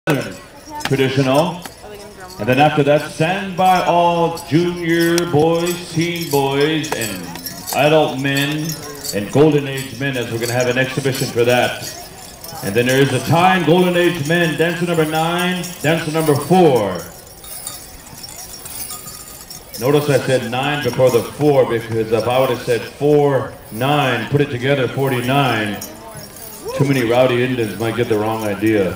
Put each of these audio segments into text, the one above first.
traditional. And then after that, stand by all junior boys, teen boys, and adult men, and golden age men, as we're going to have an exhibition for that. And then there is a tie in golden age men, dancer number 9, dancer number 4. Notice I said 9 before the 4, because if I would have said 4, 9, put it together, 49, too many rowdy Indians might get the wrong idea.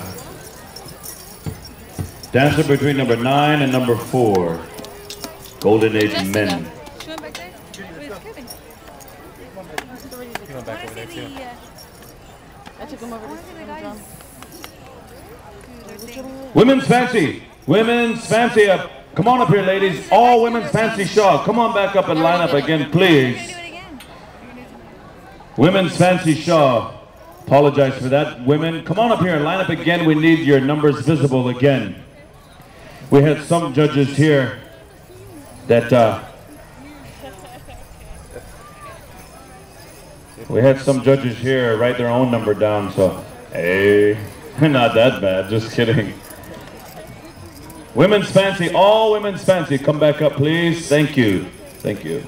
Dancer between number 9 and number 4. Golden Age men. She went back there? Where's Kevin? He went back over there too. I took him over to drum. Women's Fancy. Women's Fancy up. Come on up here, ladies. All Women's Fancy Shaw. Come on back up and line up again, please. Women's Fancy Shaw. Apologize for that. Women, come on up here and line up again. We need your numbers visible again. We had some judges here that write their own number down, so hey, not that bad, just kidding. Women's Fancy, all Women's Fancy, come back up please. Thank you. Thank you.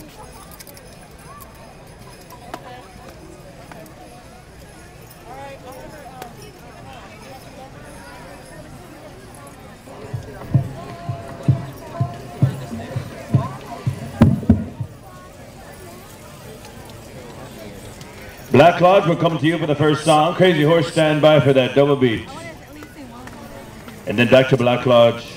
Black Lodge will come to you for the first song. Crazy Horse, stand by for that double beat. And then back to Black Lodge.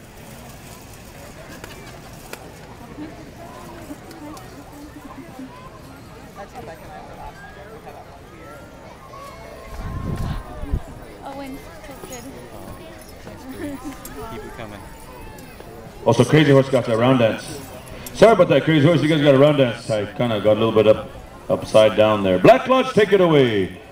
Keep it coming. Also, Crazy Horse got that round dance. Sorry about that, Crazy Horse. You guys got a round dance. I kind of got a little bit upside down there. Black Lodge, take it away.